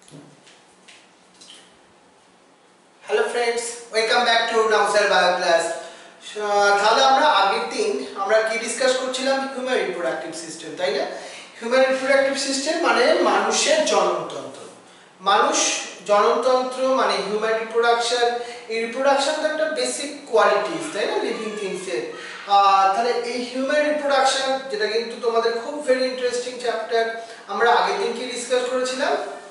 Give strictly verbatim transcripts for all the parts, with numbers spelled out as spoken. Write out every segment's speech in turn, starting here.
Hello friends, welcome back to নাউসার bio class. তাহলে আমরা আগের দিন আমরা কি ডিসকাস করছিলাম? হিউম্যান রিপ্রোডাক্টিভ সিস্টেম, তাই না? হিউম্যান রিপ্রোডাক্টিভ সিস্টেম মানে মানুষের জননতন্ত্র। মানুষ জননতন্ত্র মানে হিউম্যান রিপ্রোডাকশন। এই রিপ্রোডাকশন তো একটা বেসিক কোয়ালিটিস, তাই না, লিভিং থিংসের। তাহলে এই হিউম্যান রিপ্রোডাকশন, যেটা কিন্তু তোমাদের খুব ভেরি ইন্টারেস্টিং চ্যাপ্টার, আমরা আগের দিন কি ডিসকাস করেছিলাম?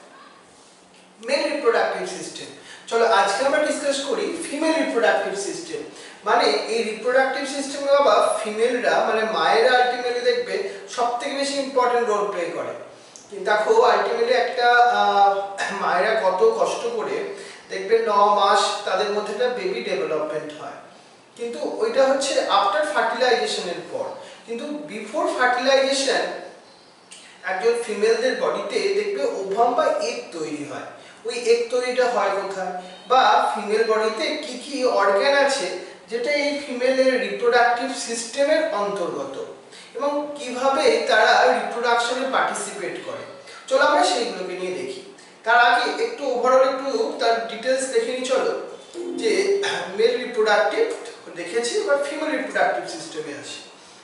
Male reproductive system. চলো আজকে আমরা ডিসকাস করি ফিমেল রিপ্রোডাক্টিভ সিস্টেম। মানে এই রিপ্রোডাক্টিভ সিস্টেমে বাবা ফিমেলরা মানে মায়েরা আলটিমেটলি দেখবে সবথেকে বেশি ইম্পর্টেন্ট রোল প্লে করে। কিন্তু দেখো আলটিমেটলি একটা মায়েরা কত কষ্ট করে দেখবে ন মাস তাদের মধ্যে একটা বেবি ডেভেলপমেন্ট হয়, কিন্তু ওইটা হচ্ছে আফটার ফার্টিলাইজেশনের পর। কিন্তু বিফোর ফার্টিলাইজেশন একজন ফিমেলদের বডিতে দেখবে ওভাম বা এগ তৈরি হয়। ওই এগ তৈরিটা হয় কোথায়, বা ফিমেল বডিতে কি কি অর্গান আছে যেটা এই ফিমেলের রিপ্রোডাক্টিভ সিস্টেমের অন্তর্গত, এবং কিভাবে তারা রিপ্রোডাকশনে পার্টিসিপেট করে। চলো আমরা সেইগুলোকে নিয়ে দেখি। তার আগে একটু ওভারঅল একটু তার ডিটেলস দেখে নিই। চলো, যে মেল রিপ্রোডাক্টিভ দেখেছি, এবার ফিমেল রিপ্রোডাক্টিভ সিস্টেমে আসি।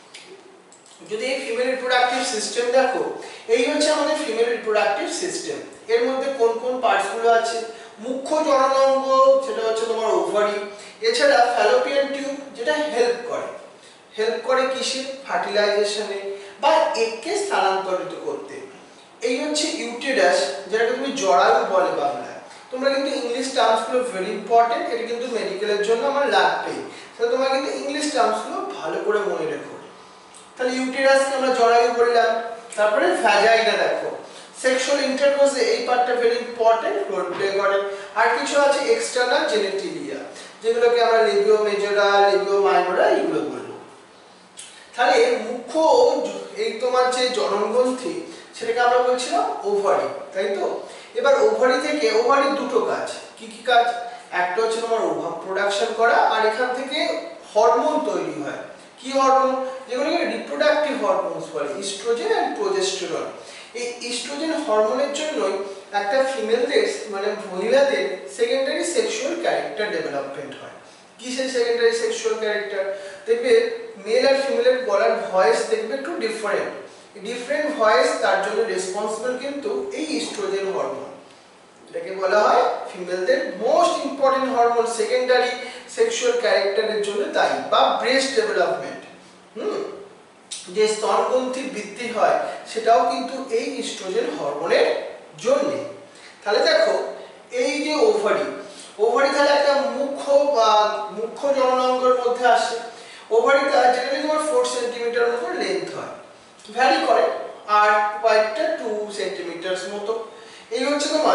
যদি এই ফিমেল রিপ্রোডাক্টিভ সিস্টেম দেখো, এই হচ্ছে আমাদের ফিমেল রিপ্রোডাক্টিভ সিস্টেম। এর মধ্যে কোন কোন পার্টসগুলো আছে? মুখ্য জননাঙ্গ, সেটা হচ্ছে তোমার ওভারি। এছাড়া ফ্যালোপিয়ান টিউব, যেটা হেল্প করে হেল্প করে কিসে? ফার্টিলাইজেশনে বা এগকে স্থানান্তরিত করতে। এই হচ্ছে ইউটেরাস, যেটাকে তুমি জরায়ু বলে বাংলায়। তোমরা কিন্তু ইংলিশ টার্মসগুলো ভেরি ইম্পর্টেন্ট, এটা কিন্তু মেডিকেলের জন্য আমার লাগবেই। তাহলে তোমরা কিন্তু ইংলিশ টার্মসগুলো ভালো করে মনে রেখো। তাহলে ইউটেরাসকে আমরা জরায়ু বললাম। তারপরে ভ্যাজাইনা দেখো, সেক্সুয়াল ইন্টারকোর্সে এই পার্টটা ভেরি ইম্পর্টেন্ট রোল প্লে করে। আর কিছু আছে এক্সটার্নাল জেনিটেলিয়া, যেগুলোকে আমরা লিবিও মেজরা, লিবিও মাইনরা এগুলো বলবো। তাহলে মুখ্য এই তোমার যে জননগ্রন্থি, সেটাকে আমরা বলছিলাম ওভারি, তাই তো? এবার ওভারি থেকে ওভারির দুটো কাজ। কি কি কাজ? একটা হচ্ছে তোমার ওভাম প্রোডাকশন করা, আর এখান থেকে হরমোন তৈরি হয়। কি হরমোন? যেগুলোকে রিপ্রোডাক্টিভ হরমোনস বলে, ইস্ট্রোজেন এন্ড প্রোজেস্টেরন। এই ইস্ট্রোজেন হরমোনের জন্যই একটা ফিমেলদের মানে মহিলাদের সেকেন্ডারি সেক্সুয়াল ক্যারেক্টার ডেভেলপমেন্ট হয়। কিসের সেকেন্ডারি সেক্সুয়াল ক্যারেক্টার? দেখবে মেল আর ফিমেলের গলার ভয়েস দেখবে একটু ডিফারেন্ট। ডিফারেন্ট ভয়েস তার জন্য রেসপন্সিবল কিন্তু এই ইস্ট্রোজেন হরমোন। এটাকে বলা হয় ফিমেলদের most important hormone, secondary sexual ক্যারেক্টারের জন্য দায়ী, বা ব্রেস্ট ডেভেলপমেন্ট। হুম যে স্তনগ্রন্থি বৃদ্ধি হয়, সেটাও কিন্তু এই ইস্ট্রোজেন হরমোনের জন্য। তাহলে দেখো এই যে ওভারি, ওভারি তাহলে একটা মুখ্য বা মুখ্য জননাঙ্গের মধ্যে আসে। ওভারিটা জেনারেলি তোমার ফোর সেন্টিমিটার মতো লেন্থ হয়, ভ্যারি করে, আর ওয়াইডটা টু সেন্টিমিটার মতো। এই হচ্ছে তোমার,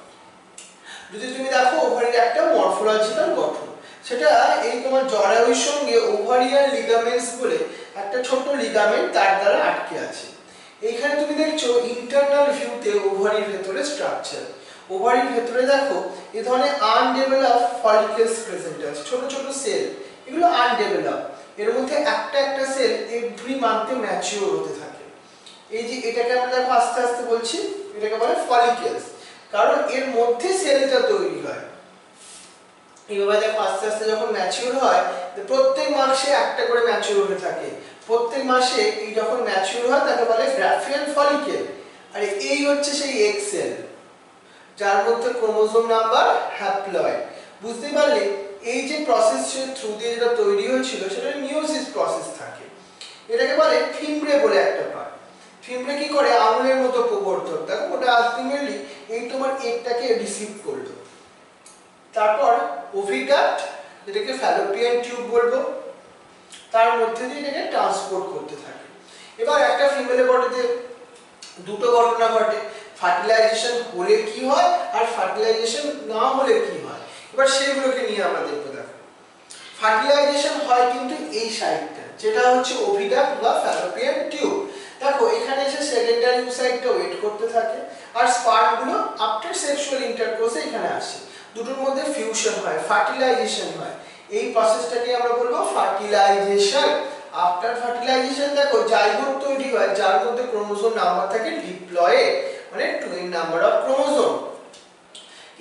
যদি তুমি দেখো ওভারির একটা মরফোলজিক্যাল গঠন, সেটা এই তোমার জরায়ুর সঙ্গে ওভারিয়ান লিগামেন্টস বলে একটা ছোট লিগামেন্ট তার দ্বারা আটকে আছে। এইখানে তুমি দেখছো ইন্টারনাল ভিউতে ওভারির ভেতরে স্ট্রাকচার। ওভারির ভেতরে দেখো এই ধরনের আনডেভেলপ ফলিকলস প্রেজেন্ট আছে, ছোট ছোট সেল, এগুলো আনডেভেলপ। এর মধ্যে একটা একটা সেল এভরি মান্থে ম্যাচিওর হতে থাকে। এই যে এটাকে আমরা দেখো আস্তে আস্তে বলছি, এটাকে বলে ফলিকলস, কারণ এর মধ্যে সেলটা তৈরি হয়। এইভাবে দেখো আস্তে আস্তে যখন ম্যাচিওর হয়, প্রত্যেক মাসে একটা করে ম্যাচিওর হতে থাকে। প্রত্যেক মাসে এই যখন ম্যাচিওর হয় তাকে বলে গ্রাফিয়ান ফলিকেল। আর এই হচ্ছে সেই এগ সেল, যার মধ্যে ক্রোমোজোম নাম্বার হ্যাপ্লয়েড। বুঝতে পারলে এই যে প্রসেস থ্রু দিয়ে যেটা তৈরি হয়েছিল, সেটা মিওসিস প্রসেস থাকে। এটাকে বলে ফিমব্রে বলে একটা পার্ট। ফিমব্রে কি করে? আঙুলের মতো প্রবর্তক, দেখো ওটা আলটিমেটলি এই তোমার এগটাকে রিসিভ করলো। তারপর ওভিডাক্ট, যেটাকে ফ্যালোপিয়ান টিউব বলবো, তার মধ্যে দিয়ে এটাকে ট্রান্সপোর্ট করতে থাকে। এবার একটা ফিমেলের বডিতে দুটো ঘটনা ঘটে, ফার্টিলাইজেশন হলে কি হয় আর ফার্টিলাইজেশন না হলে কি হয়। এবার সেগুলোকে নিয়ে আমরা দেখবো। দেখো ফার্টিলাইজেশন হয় কিন্তু এই সাইডটা, যেটা হচ্ছে ওভিডাক্ট বা ফ্যালোপিয়ান টিউব। দেখো এখানে এসে সেকেন্ডারি ওসাইটটা ওয়েট করতে থাকে, আর স্পার্মগুলো আফটার সেক্সুয়াল ইন্টারকোর্সে এখানে আসে। দুটোর মধ্যে ফিউশন হয়, ফার্টিলাইজেশন হয়। এই প্রসেসটাকে আমরা বলবো ফার্টিলাইজেশন। আফটার ফার্টিলাইজেশন দেখো জাইগোট তৈরি হয়, যার মধ্যে ক্রোমোজোম নাম্বার থাকে ডিপ্লয়েড, মানে টুইন নাম্বার অফ ক্রোমোজোম।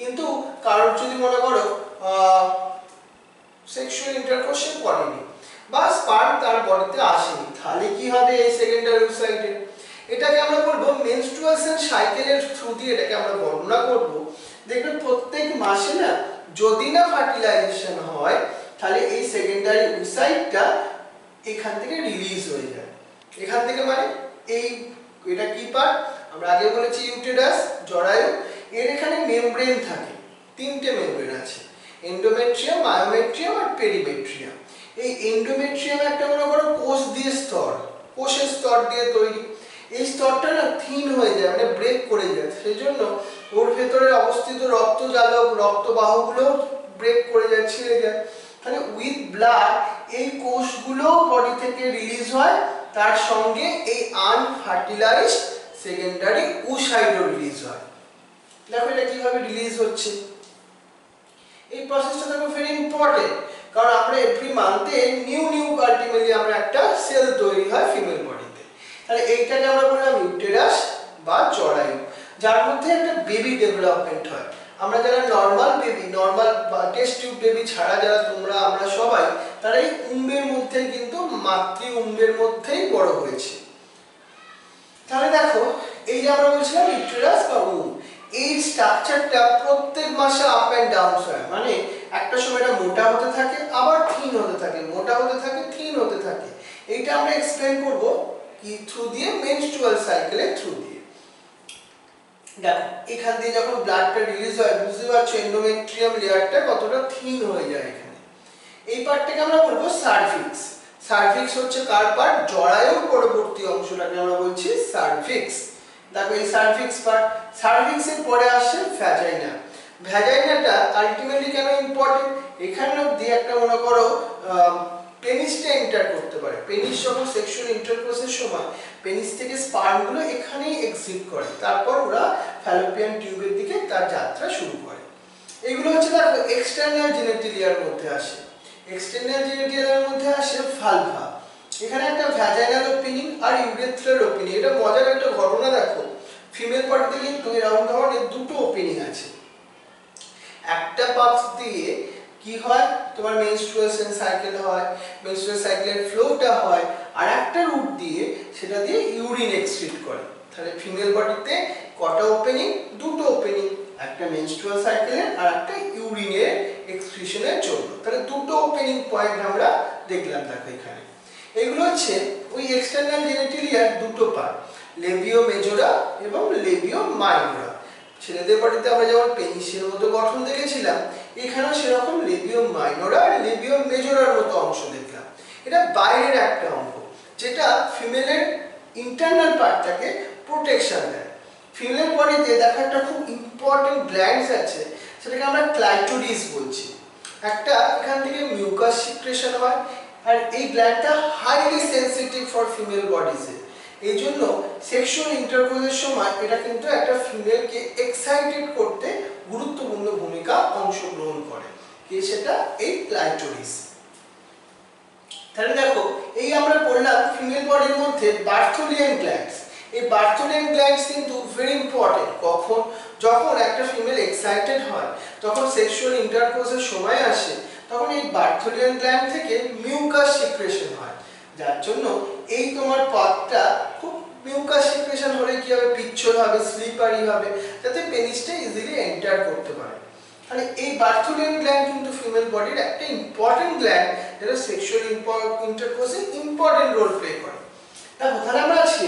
কিন্তু কারোর যদি মনে করো সেক্সুয়াল ইন্টারকোর্স সে করেনি বা স্পার্ম তার বডিতে আসেনি, তাহলে কি হবে এই সেকেন্ডারি ওসাইটে? এটাকে আমরা বলবো মেনস্ট্রুয়েশন সাইকেলের থ্রু দিয়ে এটাকে আমরা বর্ণনা করব। দেখবেন প্রত্যেক মাসে না যদি না ফার্টিলাইজেশন হয় তাহলে এই সেকেন্ডারি ওসাইটটা এখান থেকে রিলিজ হয়ে যায়। এখান থেকে মানে এই এটা কি পার্ট? আমরা আগে বলেছি ইউটেরাস, জরায়ু, এর এখানে মেমব্রেন থাকে, তিনটে মেমব্রেন আছে, এন্ডোমেট্রিয়াম, মায়োমেট্রিয়াম আর পেরিমেট্রিয়াম। এই এন্ডোমেট্রিয়াম একটা মনে করো কোষ দিয়ে স্তর, কোষের স্তর দিয়ে তৈরি। এই স্তরটা না থিন হয়ে যায়, মানে ব্রেক করে যায়, সেই জন্য ওর ভেতরে অবস্থিত রক্তজালক, রক্তবাহগুলো ব্রেক করে যায়, ছিঁড়ে যায়। তাহলে উইথ ব্লাড এই কোষগুলো বডি থেকে রিলিজ হয়, তার সঙ্গে এই আনফার্টিলাইজড সেকেন্ডারি ওসাইটও রিলিজ হয়। দেখো এটা কিভাবে রিলিজ হচ্ছে, এই প্রসেসটা দেখো ভেরি ইম্পর্টেন্ট, কারণ আমরা এভরি মান্থে নিউ নিউ আলটিমেটলি আমরা একটা সেল তৈরি হয় ফিমেল বডিতে। তাহলে এইটাকে আমরা বললাম ইউটেরাস বা জরায়ু, যার মধ্যে একটা বেবি ডেভেলপমেন্ট হয়। আমরা যারা normal baby, normal test tube baby ছাড়া যারা তোমরা আমরা সবাই, তারা এই উম্বের মধ্যে কিন্তু মাতৃ উম্বের মধ্যেই বড় হয়েছে। তাহলে দেখো এই যে আমরা বলছিলাম ইউটেরাস বা উম, এই স্ট্রাকচারটা প্রত্যেক মাসে আপ অ্যান্ড ডাউন হয়, মানে একটা সময় এটা মোটা হতে থাকে আবার থিন হতে থাকে, মোটা হতে থাকে থিন হতে থাকে। এইটা আমরা এক্সপ্লেন করব কি থ্রু দিয়ে, মেনস্ট্রুয়াল সাইকেলের থ্রু দিয়ে। দেখো এখান দিয়ে যখন ব্লাডটা রিলিজ হয় বুঝতে পারছো এন্ডোমেট্রিয়াম লেয়ারটা কতটা থিন হয়ে যায় এখানে। এই পার্টটাকে আমরা বলবো সার্ভিক্স। সার্ভিক্স হচ্ছে কার পার্ট? জরায়ুর পরবর্তী অংশটাকে আমরা বলছি সার্ভিক্স। দেখো এই সার্ভিক্স পার্ট, সার্ভিক্সের পরে আসে ভ্যাজাইনা। ভ্যাজাইনাটা আলটিমেটলি কেন ইম্পর্টেন্ট? এখানে অবধি একটা মনে করো পেনিসটা এন্টার করতে পারে। পেনিস যখন সেক্সুয়াল ইন্টারকোর্সের সময় পেনিস থেকে স্পার্মগুলো এখানেই এক্সিট করে, তারপর ওরা ফ্যালোপিয়ান টিউবের দিকে তার যাত্রা শুরু করে। এগুলো হচ্ছে দেখো এক্সটার্নাল জেনিটালিয়ার মধ্যে আসে। এক্সটার্নাল জেনিটালিয়ার মধ্যে আসে ভালভা। এখানে একটা ভ্যাজাইনাল ওপেনিং আর ইউরেথ্রাল ওপেনিং। এটা মজার একটা ঘটনা, দেখো ফিমেল বডিতে কিন্তু এরকম ধরনের দুটো ওপেনিং আছে। একটা পাথ দিয়ে কি হয়, তোমার মেনস্ট্রুয়েশন সাইকেল হয়, মেনস্ট্রুয়াল সাইকেলের ফ্লোটা হয়, আর একটা রুট দিয়ে সেটা দিয়ে ইউরিন এক্সক্রিট করে। তাহলে ফিমেল বডিতে কটা ওপেনিং? দুটো ওপেনিং, একটা মেনস্ট্রুয়াল সাইকেলের আর একটা ইউরিনের এক্সক্রিশনের জন্য। তাহলে দুটো ওপেনিং পয়েন্ট আমরা দেখলাম। দেখো এখানে এগুলো হচ্ছে ওই এক্সটার্নাল জেনিটালিয়ার দুটো পার্ট, লেবিও মেজোরা এবং লেবিও মাইনোরা। ছেলেদের বডিতে আমরা যেমন পেনিসের মতো গঠন দেখেছিলাম, এখানেও সেরকম লেবিও মাইনোরা আর লেবিও মেজোরার মতো অংশ দেখলাম। এটা বাইরের একটা অঙ্গ যেটা ফিমেলের ইন্টারনাল পার্টটাকে প্রোটেকশন দেয়। ফিমেল বডিতে দেখা একটা খুব ইম্পর্টেন্ট গ্ল্যান্ডস আছে, সেটাকে আমরা ক্লাইটোরিস বলছি। একটা এখান থেকে মিউকাস সিক্রেশন হয়, আর এই গ্ল্যান্ডটা হাইলি সেনসিটিভ ফর ফিমেল বডিজে। এই জন্য সেক্সুয়াল ইন্টারকোর্সের সময় এটা কিন্তু একটা ফিমেলকে এক্সাইটেড করতে গুরুত্বপূর্ণ ভূমিকা অংশগ্রহণ করে, কি সেটা এই ক্লাইটোরিস। তাহলে দেখো এই আমরা পড়লাম ফিমেল বডির মধ্যে বার্থোলিয়ান গ্ল্যান্ডস। এই বার্থোলিয়ান গ্ল্যান্ডস কিন্তু ভেরি ইম্পর্টেন্ট। কখন? যখন একটা ফিমেল এক্সাইটেড হয়, তখন সেক্সুয়াল ইন্টারকোর্সের সময় আসে, তখন এই বার্থোলিয়ান গ্ল্যান্ড থেকে মিউকাস সিক্রেশন হয়, যার জন্য এই তোমার পাতটা খুব মিউকাস সিক্রেশন হলে কি হবে, পিচ্ছল হবে, স্লিপারি হবে, যাতে পেনিসটা ইজিলি এন্টার করতে পারে। তাহলে এই বার্থোলিয়ান গ্ল্যান্ড কিন্তু ফিমেল বডির একটা ইম্পর্টেন্ট গ্ল্যান্ড, যেটা সেক্সুয়াল ইন্টারকোর্সে ইম্পর্টেন্ট রোল প্লে করে। দেখো তাহলে আমরা আজকে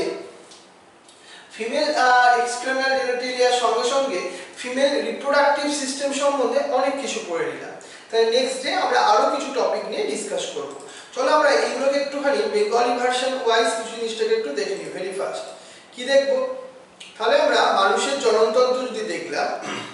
ফিমেল এক্সটার্নাল জেনিটালিয়ার সঙ্গে সঙ্গে ফিমেল রিপ্রোডাক্টিভ সিস্টেম সম্বন্ধে অনেক কিছু পড়ে নিলাম। তাহলে নেক্সট ডে আমরা আরো কিছু টপিক নিয়ে ডিসকাস করব। চলো আমরা এইগুলোকে একটুখানি বেঙ্গলি ভার্সন ওয়াইজ কিছু জিনিসটাকে একটু দেখে নিই ভেরি ফার্স্ট। কি দেখবো? তাহলে আমরা মানুষের জননতন্ত্র যদি দেখলাম,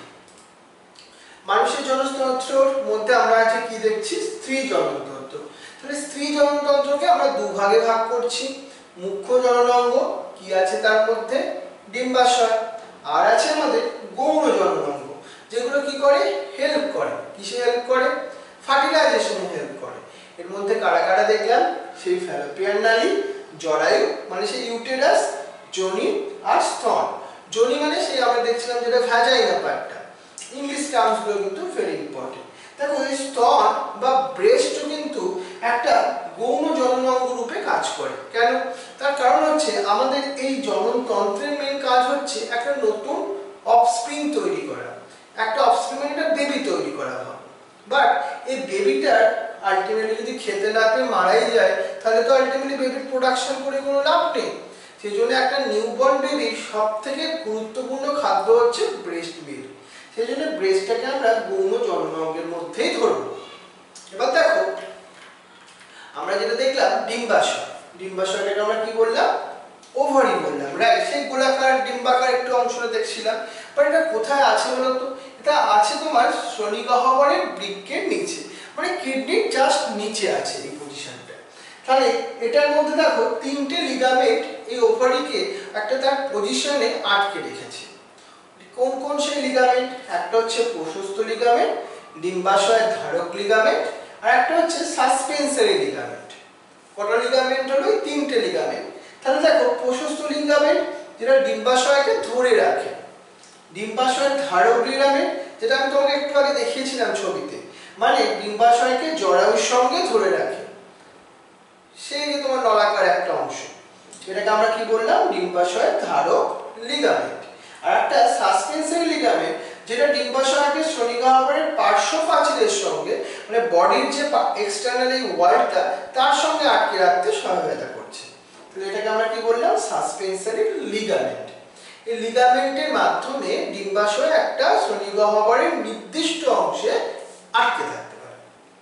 মানুষের জননতন্ত্রের মধ্যে আমরা আছে কি দেখছি, স্ত্রী জননতন্ত্র। তাহলে স্ত্রী জননতন্ত্রকে আমরা দুভাগে ভাগ করছি। মুখ্য জননাঙ্গ কি আছে তার মধ্যে, ডিম্বাশয়, আর আছে আমাদের গৌণ জননাঙ্গ, যেগুলো কি করে, হেল্প করে। কিসে হেল্প করে? ফার্টিলাইজেশনে হেল্প করে। এর মধ্যে কারা কারা দেখলাম, সেই ফ্যালোপিয়ান নালী, জরায়ু মানে সেই ইউটেরাস, যোনি আর স্তন। যোনি মানে সেই আমরা দেখছিলাম যেটা ভ্যাজাইনা পার্টটা, ইংলিশ টার্মসগুলো কিন্তু ভেরি ইম্পর্টেন্ট। দেখো এই স্তন বা ব্রেস্টও কিন্তু একটা গৌণ জননাঙ্গ রূপে কাজ করে। কেন? তার কারণ হচ্ছে আমাদের এই জননতন্ত্রের মেন কাজ হচ্ছে একটা নতুন অফস্প্রিং তৈরি করা, একটা অফস্প্রিং মানে একটা বেবি তৈরি করা হয়। বাট এই বেবিটার আলটিমেটলি যদি খেতে না পেয়ে মারাই যায় তাহলে তো আলটিমেটলি বেবির প্রোডাকশন করে কোনো লাভ নেই। সেই জন্য একটা নিউবর্ন বেবির সব থেকে গুরুত্বপূর্ণ খাদ্য হচ্ছে ব্রেস্ট মিল্ক। সেই জন্য ব্রেস্টটাকে আমরা গৌণ জননাঙ্গের মধ্যেই ধরব। এবার দেখো আমরা যেটা দেখলাম ডিম্বাশয়, ডিম্বাশয়টাকে আমরা কি বললাম? ওভারি বললাম, রাইট? সেই গোলাকার ডিম্বাকার একটু অংশটা দেখছিলাম। বাট এটা কোথায় আছে বলতো? এটা আছে তোমার শ্রোণিগহ্বরের বৃক্কের নিচে, মানে কিডনির জাস্ট নিচে আছে এই পজিশনটা। তাহলে এটার মধ্যে দেখো তিনটে লিগামেন্ট এই ওভারিকে একটা তার পজিশনে আটকে রেখেছে। কোন কোন সেই লিগামেন্ট? একটা হচ্ছে প্রশস্ত লিগামেন্ট, ডিম্বাশয় ধারক লিগামেন্ট, আর একটা হচ্ছে সাসপেন্সরি লিগামেন্ট। কটা লিগামেন্ট হলো? তিনটে লিগামেন্ট। তাহলে দেখো প্রশস্ত লিগামেন্ট যেটা ডিম্বাশয়কে ধরে রাখে, ডিম্বাশয়ের ধারক লিগামেন্ট যেটা আমি তোমাকে একটু আগে দেখিয়েছিলাম ছবিতে, মানে ডিম্বাশয়কে জরায়ুর সঙ্গে ধরে রাখে, সেই যে তোমার নলাকার একটা অংশ, এটাকে আমরা কি বললাম? ডিম্বাশয়ের ধারক লিগামেন্ট। আর একটা সাসপেন্সরি লিগামেন্ট যেটা ডিম্বাশয়কে শ্রোণিগহ্বরের পার্শ্ব প্রাচীরের সঙ্গে, মানে বডির যে এক্সটার্নাল এই ওয়ালটা তার সঙ্গে আটকে রাখতে সহায়তা করছে। তাহলে এটাকে আমরা কি বললাম? Suspensory ligament. এই লিগামেন্টের মাধ্যমে ডিম্বাশয় একটা শ্রোণিগহ্বরের নির্দিষ্ট অংশে আটকে থাকতে পারে।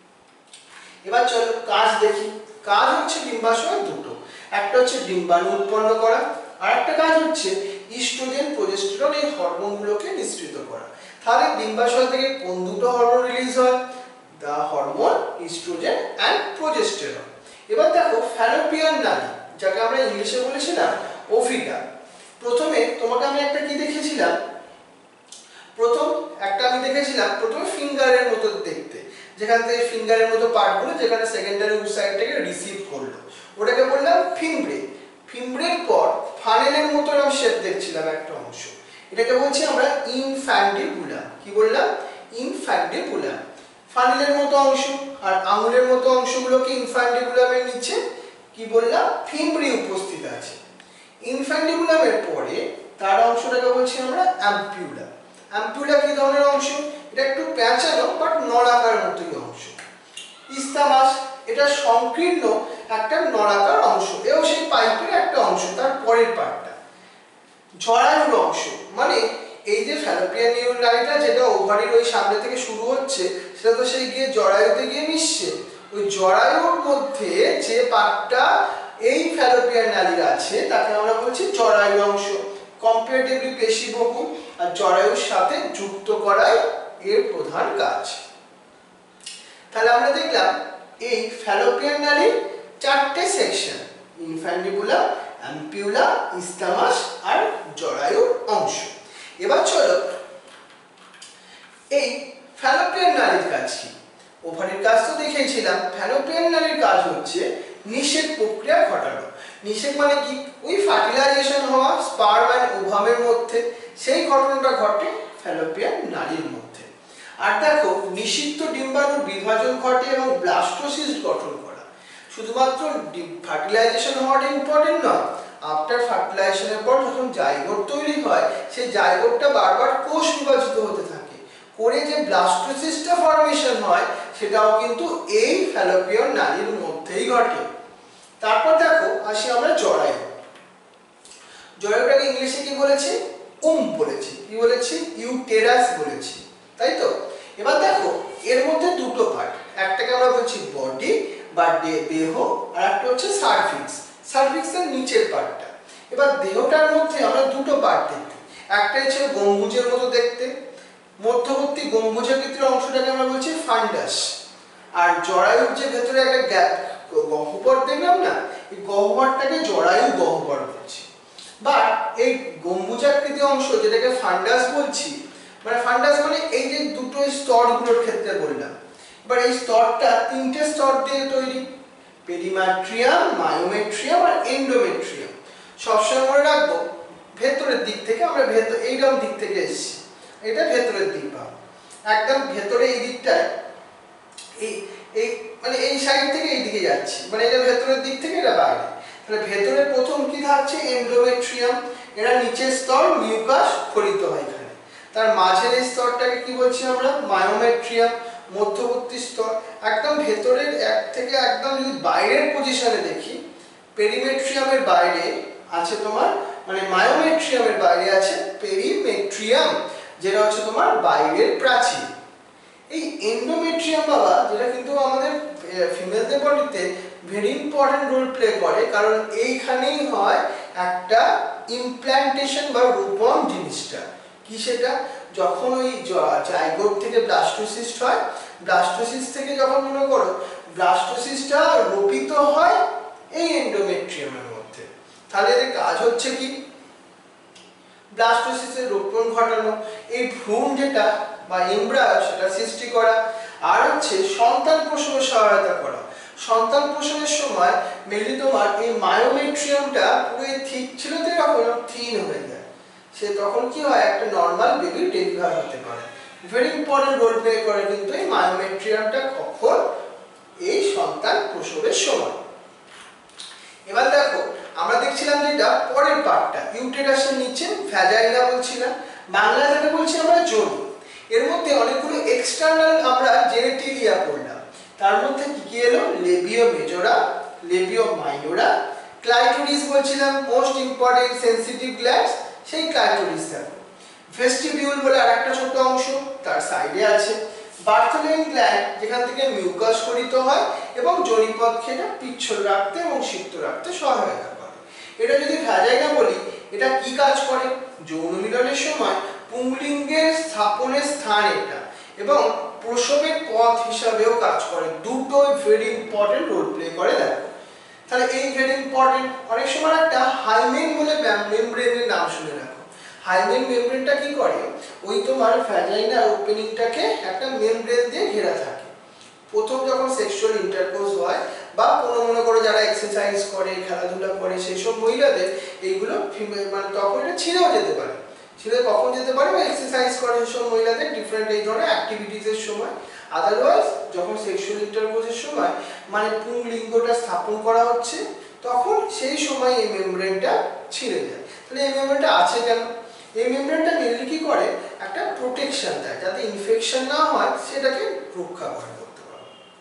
এবার চলো কাজ দেখি। কাজ হচ্ছে ডিম্বাশয় দুটো, একটা হচ্ছে ডিম্বাণু উৎপন্ন করা, আর একটা কাজ হচ্ছে ইস্ট্রোজেন প্রজেস্টেরন এই হরমোনগুলোকে নিঃসৃত করা। তাহলে ডিম্বাশয় থেকে কোন দুটো হরমোন রিলিজ হয়? The hormone estrogen and progesterone. এবার দেখো ফ্যালোপিয়ান নালী, যাকে আমরা ইংলিশে বলেছিলাম ওভিটা। প্রথমে তোমাকে আমি একটা কি দেখেছিলাম? প্রথম একটা আমি দেখেছিলাম প্রথমে ফিঙ্গারের মতো দেখতে, যেখান থেকে ফিঙ্গারের মতো পার্টগুলো যেখানে সেকেন্ডারি উসাইড থেকে রিসিভ করলো, ওটাকে বললাম ফিমব্রে। ফিমব্রের পর ফানেলের মতো আমি শেপ দেখছিলাম একটা অংশ, এটাকে বলছি আমরা ইনফ্যান্ডিবুলাম। কি বললাম? ইনফ্যান্ডিবুলাম। ফানেলের মতো অংশ আর আঙুলের মতো অংশগুলোকে ইনফ্যান্ডিবুলামের নিচে কি বললাম? ফিমব্রি উপস্থিত আছে। ইনফ্যান্ডিবুলামের পরে তার অংশটাকে বলছি আমরা অ্যাম্পিউলা। অ্যাম্পিউলা কি ধরনের অংশ? এটা একটু প্যাঁচানো বাট নলাকার মতোই অংশ। ইস্তামাস এটা সংকীর্ণ একটা নলাকার অংশ, এও সেই পাইপের একটা অংশ, তার পরের পার্টটা। জরায়ুর অংশ মানে এই যে ফ্যালোপিয়ান নালীটা যেটা ওভারির ওই সামনে থেকে শুরু হচ্ছে সেটা তো সেই গিয়ে জরায়ুতে গিয়ে মিশছে। ওই জরায়ুর মধ্যে যে পার্টটা এই ফ্যালোপিয়ান নালীর আছে তাকে আমরা বলছি জরায়ু অংশ। কম্পারেটিভলি পেশিবহুল আর জরায়ুর সাথে যুক্ত করাই এর প্রধান কাজ। তাহলে আমরা দেখলাম এই ফ্যালোপিয়ান নালীর চারটে সেকশন: ইনফ্যান্ডিবুলাম, অ্যাম্পিউলা, ইস্তামাস আর জরায়ুর অংশ। এবার চলো এই ফ্যালোপিয়ান নালীর কাজ কি? ওভারির কাজ তো দেখেইছিলাম। ফ্যালোপিয়ান নালীর কাজ হচ্ছে নিষেক প্রক্রিয়া ঘটানো। নিষেক মানে কি? ওই ফার্টিলাইজেশন হওয়া স্পার্ম এন্ড ওভামের মধ্যে, সেই ঘটনাটা ঘটে ফ্যালোপিয়ান নালীর মধ্যে। আর দেখো নিষিক্ত ডিম্বাণুর বিভাজন ঘটে এবং ব্লাস্টোসিস্ট গঠন করা। শুধুমাত্র ফার্টিলাইজেশন হওয়াটা ইম্পর্টেন্ট নয়, আফটার ফার্টিলাইজেশনের পর যখন জাইগোট তৈরি হয় সেই জাইগোটটা বারবার কোষ বিভাজিত হতে থাকে, করে যে ব্লাস্টোসিস্টটা ফর্মেশন হয় সেটাও কিন্তু এই ফ্যালোপিয়ান নালীর মধ্যেই ঘটে। তারপর দেখো আসি আমরা জরায়ু। জরায়ুটাকে ইংলিশে কি বলেছি? উম বলেছি। কি বলেছি? ইউটেরাস বলেছি, তাই তো? এবার দেখো এর মধ্যে দুটো পার্ট, একটাকে আমরা বলছি বডি বা দেহ, আর একটা হচ্ছে সার্ভিক্স। সার্ভিক্সের নিচের পার্টটা। এবার দেহটার মধ্যে আমরা দুটো পার্ট দেখতে, একটা হচ্ছে গম্বুজের মতো দেখতে, মধ্যবর্তী গম্বুজাকৃতির অংশটাকে আমরা বলছি ফান্ডাস। আর জরায়ুর যে ভেতরে একটা গ্যাপ গহ্বর দেখলাম না, এই গহ্বরটাকে জরায়ু গহ্বর বলছি। বা এই গম্বুজাকৃতি অংশ যেটাকে ফান্ডাস বলছি, মানে ফান্ডাস মানে এই যে দুটো স্তরগুলোর ক্ষেত্রে বললাম। এবার এই স্তরটা তিনটে স্তর দিয়ে তৈরি: পেরিমেট্রিয়াম, মায়োমেট্রিয়াম আর এন্ডোমেট্রিয়াম। সবসময় মনে রাখবো ভেতরের দিক থেকে আমরা ভেতর এইরকম দিক থেকে এসেছি, এটা ভেতরের দিক পাবো, একদম ভেতরে এই দিকটায় এই এই মানে এই সাইড থেকে এই দিকে যাচ্ছি, মানে এটা ভেতরের দিক থেকে এটা বাইরে। তাহলে ভেতরে প্রথম কি থাকছে এন্ডোমেট্রিয়াম, এরা নিচের স্তর মিউকাস ফলিত হয় এখানে। তার মাঝের এই স্তরটাকে কি বলছি আমরা মায়োমেট্রিয়াম, মধ্যবর্তী স্তর। একদম ভেতরের এক থেকে একদম যদি বাইরের পজিশনে দেখি, পেরিমেট্রিয়ামের বাইরে আছে তোমার মানে মায়োমেট্রিয়ামের বাইরে আছে পেরিমেট্রিয়াম, যেটা হচ্ছে তোমার বাইরের প্রাচীর। এই এন্ডোমেট্রিয়াম বাবা, যেটা কিন্তু আমাদের ফিমেলদের বডিতে ভেরি ইম্পর্টেন্ট রোল প্লে করে, কারণ এইখানেই হয় একটা ইমপ্ল্যান্টেশন বা রূপণ জিনিসটা। কি সেটা? যখন ওই জাইগোট থেকে ব্লাস্টোসিস্ট হয়, ব্লাস্টোসিস্ট থেকে যখন মনে করো ব্লাস্টোসিস্টটা রোপিত হয় এই এন্ডোমেট্রিয়ামের মধ্যে। তাহলে এদের কাজ হচ্ছে কি? ব্লাস্টোসিসের রোপণ ঘটানো, এই ভ্রূণ যেটা বা এমব্রায়ো সেটা সৃষ্টি করা, আর হচ্ছে সন্তান প্রসবে সহায়তা করা। সন্তান প্রসবের সময় মেনলি তোমার এই মায়োমেট্রিয়ামটা পুরো ঠিক ছিল তো এরকম থিন হয়ে যায়, সে তখন কি হয় একটা নর্মাল বেবি ডেলিভার হতে পারে। ভেরি ইম্পর্টেন্ট রোল প্লে করে কিন্তু এই মায়োমেট্রিয়ামটা কখন? এই সন্তান প্রসবের সময়। এবার দেখো আমরা দেখছিলাম যেটা পরের পার্টটা ইউটেরাসের নিচে ভ্যাজাইনা বলছিলাম, বাংলায় যেটা বলছি আমরা যোনি। এর মধ্যে অনেকগুলো এক্সটার্নাল আমরা জেনেটিলিয়া পড়লাম, তার মধ্যে কি কি এলো? Labia majora, labia minora, clitoris বলছিলাম মোস্ট ইম্পর্টেন্ট সেনসিটিভ গ্ল্যান্ডস, সেই ক্লাইটোরিস দেখো। ভেস্টিবিউল বলে আরেকটা ছোট অংশ তার সাইডে আছে। বার্থোলিন গ্ল্যান্ড, যেখান থেকে মিউকাস স্খলিত হয় এবং যোনিপথকে এটা পিচ্ছল রাখতে এবং সিক্ত রাখতে সহায়তা করে। এটা যদি ভ্যাজাইনা বলি, এটা কি কাজ করে? যৌন মিলনের সময় পুংলিঙ্গের স্থাপনের স্থান এটা, এবং প্রসবের পথ হিসাবেও কাজ করে। দুটো ভেরি ইম্পর্টেন্ট রোল প্লে করে দেখো। তাহলে এই ভেরি ইম্পর্টেন্ট। অনেক সময় একটা হাইমেন বলে মেমব্রেনের নাম শুনে রাখো। হাইমেন মেমব্রেনটা কি করে? ওই তোমার ভ্যাজাইনা ওপেনিংটাকে একটা মেমব্রেন দিয়ে ঘেরা থাকে। প্রথম যখন সেক্সুয়াল ইন্টারকোর্স হয় বা কোনো মনে করো যারা এক্সারসাইজ করে খেলাধুলা করে সেই সব মহিলাদের এইগুলো মানে তখন এটা ছিঁড়েও যেতে পারে। ছিঁড়ে কখন যেতে পারে? বা এক্সারসাইজ করে সেসব মহিলাদের ডিফারেন্ট এই ধরনের অ্যাক্টিভিটিসের সময়। আদারওয়াইজ যখন সেক্সুয়াল ইন্টারকোর্সের সময় মানে পুংলিঙ্গটা স্থাপন করা হচ্ছে, তখন সেই সময় এই মেমব্রেনটা ছিঁড়ে যায়। তাহলে এই মেমব্রেনটা আছে কেন? এই মেমব্রেনটা মেনলি কি করে? একটা প্রোটেকশন দেয়, যাতে ইনফেকশন না হয় সেটাকে রক্ষা করে করতে পারে।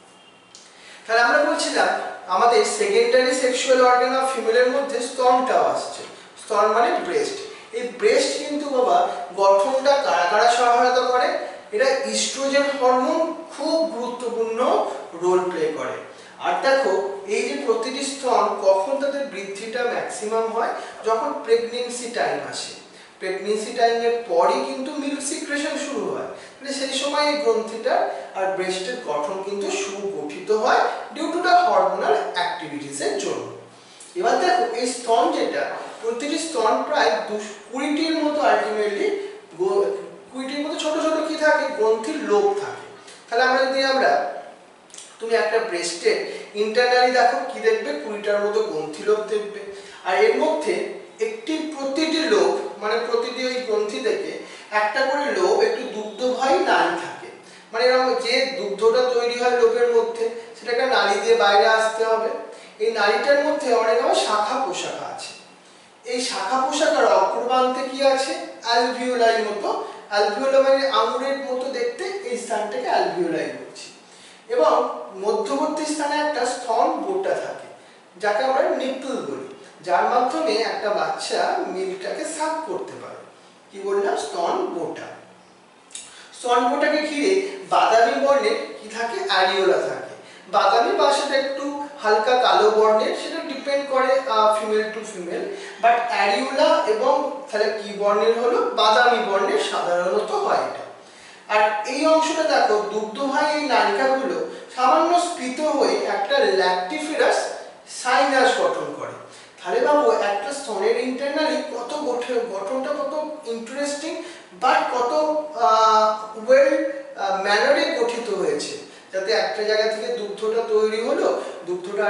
তাহলে আমরা বলছিলাম আমাদের সেকেন্ডারি সেক্সুয়াল অর্গান অফ ফিমেলের মধ্যে স্তনটাও আসছে। স্তন মানে ব্রেস্ট। এই ব্রেস্ট কিন্তু বাবা গঠনটা কারা কারা সহায়তা করে? এটা ইস্ট্রোজেন হরমোন খুব গুরুত্বপূর্ণ রোল প্লে করে। আর দেখো এই যে প্রতিটি স্তন কখন তাদের বৃদ্ধিটা ম্যাক্সিমাম হয়? যখন প্রেগনেন্সি টাইম আসে। প্রেগনেন্সি টাইমের পরই কিন্তু মিল্ক সিক্রেশন শুরু হয়, মানে সেই সময় এই গ্রন্থিটা আর ব্রেস্টের গঠন কিন্তু সুগঠিত হয় ডিউ টু দ্য হরমোনাল অ্যাক্টিভিটিসের জন্য। এবার দেখো এই স্তন যেটা, প্রতিটি স্তন প্রায় কুড়িটির মতো আলটিমেটলি কুড়িটির মতো ছোট ছোট কি থাকে? গ্রন্থির লোক থাকে। তাহলে আমরা যদি আমরা তুমি একটা ব্রেস্টে ইন্টারনালি দেখো কি দেখবে? কুড়িটার মতো গ্রন্থি লোক দেখবে। আর এর মধ্যে একটি প্রতিটি লোক মানে প্রতিটি ওই গ্রন্থি থেকে একটা করে লোক একটু দুগ্ধবাহী নালী থাকে। মানে এরকম যে দুগ্ধটা তৈরি হয় লোকের মধ্যে সেটাকে নালী দিয়ে বাইরে আসতে হবে। এই নালীটার মধ্যে অনেক আবার শাখা পোশাখা আছে। এই শাখা পোশাখার অগ্রপ্রান্তে কি আছে? অ্যালভিওলাই মতো। অ্যালভিওলাই মানে আঙুরের মতো দেখতে, এই স্থানটাকে অ্যালভিওলাই বলছি। এবং মধ্যবর্তী স্থানে একটা স্তন বোটা থাকে, যাকে আমরা নিপল বলি, যার মাধ্যমে একটা বাচ্চা মিল্কটাকে সাক করতে পারে। কি বললাম? স্তন বোটা। স্তন বোটাকে ঘিরে বাদামি বর্ণের কি থাকে? অ্যারিওলা থাকে। বাদামি বা সেটা একটু হালকা কালো বর্ণের, সেটা ডিপেন্ড করে female to female. But areola এবং তাহলে কি বর্ণের হলো? বাদামি বর্ণের সাধারণত হয় এটা। আর এই অংশটা দেখো দুগ্ধবাহী এই নালিকাগুলো সামান্য স্ফীত হয়ে একটা ল্যাক্টিফেরাস সাইনাস গঠন করে। তাহলে বাবু একটা স্তনের ইন্টারনালি কত গঠন গঠনটা কত ইন্টারেস্টিং বাট কত ওয়েল ম্যানারে গঠিত হয়েছে, যাতে একটা জায়গা থেকে দুগ্ধটা তৈরি হলো, দুগ্ধটা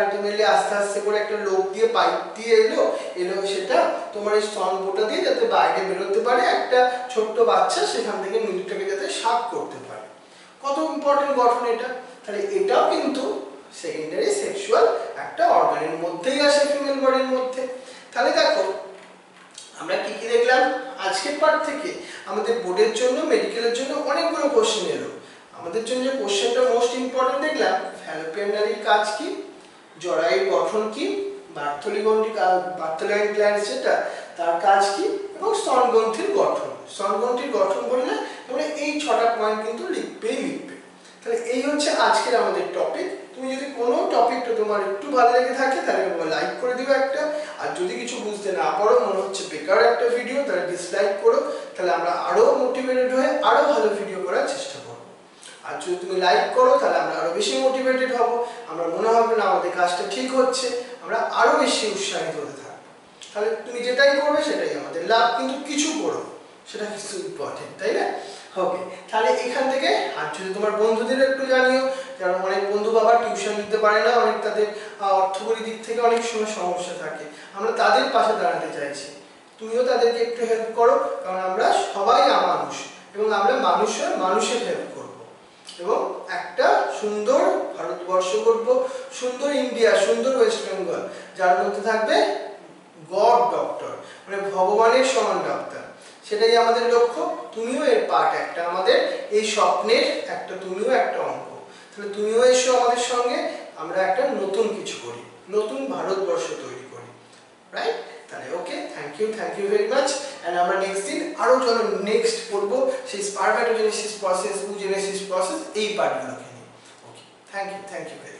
আলটিমেটলি আস্তে আস্তে করে একটা লোক দিয়ে পাইপ দিয়ে এলো এলো সেটা তোমার এই স্তনবোটা দিয়ে যাতে বাইরে বেরোতে পারে, একটা ছোট্ট বাচ্চা সেখান থেকে মিল্কটাকে যাতে সাফ করতে পারে। কত ইম্পর্টেন্ট গঠন এটা। তাহলে এটাও কিন্তু সেকেন্ডারি সেক্সুয়াল একটা অর্গানের মধ্যেই আসে, ফিমেল বডির মধ্যে। তাহলে দেখো আমরা কি কি দেখলাম আজকের পার্ট থেকে। আমাদের বোর্ডের জন্য, মেডিকেলের জন্য অনেকগুলো কোশ্চেন এলো। আমাদের জন্য যে কোশ্চেনটা মোস্ট ইম্পর্টেন্ট দেখলাম, ফ্যালোপিয়ান নালীর কাজ কি, জরায়ুর গঠন কি, বার্থলি গ্রন্থি বার্থোলাইন গ্ল্যান্ড যেটা তার কাজ কি, এবং স্তনগ্রন্থির গঠন। স্তনগ্রন্থির গঠন বললে তোমরা এই ছটা পয়েন্ট কিন্তু লিখবেই লিখবে। তাহলে এই হচ্ছে আজকের আমাদের টপিক। তুমি যদি কোনো টপিকটা তোমার একটু ভালো লেগে থাকে তাহলে লাইক করে দিবে একটা, আর যদি কিছু বুঝতে না পারো, মনে হচ্ছে বেকার একটা ভিডিও, তাহলে ডিসলাইক করো। তাহলে আমরা আরো মোটিভেটেড হয়ে আরো ভালো ভিডিও করার চেষ্টা করব। আর যদি তুমি লাইক করো তাহলে আমরা আরো বেশি মোটিভেটেড হব, আমরা মনে হবে না আমাদের কাজটা ঠিক হচ্ছে, আমরা আরো বেশি উৎসাহিত হতে থাকবো। তাহলে তুমি যেটাই করবে সেটাই আমাদের লাভ, কিন্তু কিছু করো, সেটা কিছু ইম্পর্টেন্ট, তাই না? ওকে, তাহলে এখান থেকে আর যদি তোমার বন্ধুদের একটু জানিও, কারণ অনেক বন্ধু বাবা টিউশন দিতে পারে না, অনেক তাদের অর্থকরী দিক থেকে অনেক সময় সমস্যা থাকে, আমরা তাদের পাশে দাঁড়াতে চাইছি। তুমিও তাদেরকে একটু হেল্প করো, কারণ আমরা সবাই মানুষ এবং আমরা মানুষের মানুষের হেল্প করব এবং একটা সুন্দর ভারতবর্ষ করব, সুন্দর ইন্ডিয়া, সুন্দর ওয়েস্ট বেঙ্গল, যার মধ্যে থাকবে গড ডক্টর, মানে ভগবানের সমান ডাক্তার। সেটাই আমাদের লক্ষ্য। তুমিও এর পার্ট একটা, আমাদের এই স্বপ্নের একটা, তুমিও একটা অঙ্ক। তাহলে তুমিও এসো আমাদের সঙ্গে, আমরা একটা নতুন কিছু করি, নতুন ভারতবর্ষ তৈরি করি, রাইট? তাহলে okay, thank you thank you very much. And আমরা নেক্সট দিন আরও চলো নেক্সট পড়বো সেই স্পারম্যাটোজেনেসিস প্রসেস, ওজেনেসিস প্রসেস, এই পার্টগুলোকে নিয়ে। Okay, thank you thank you very much.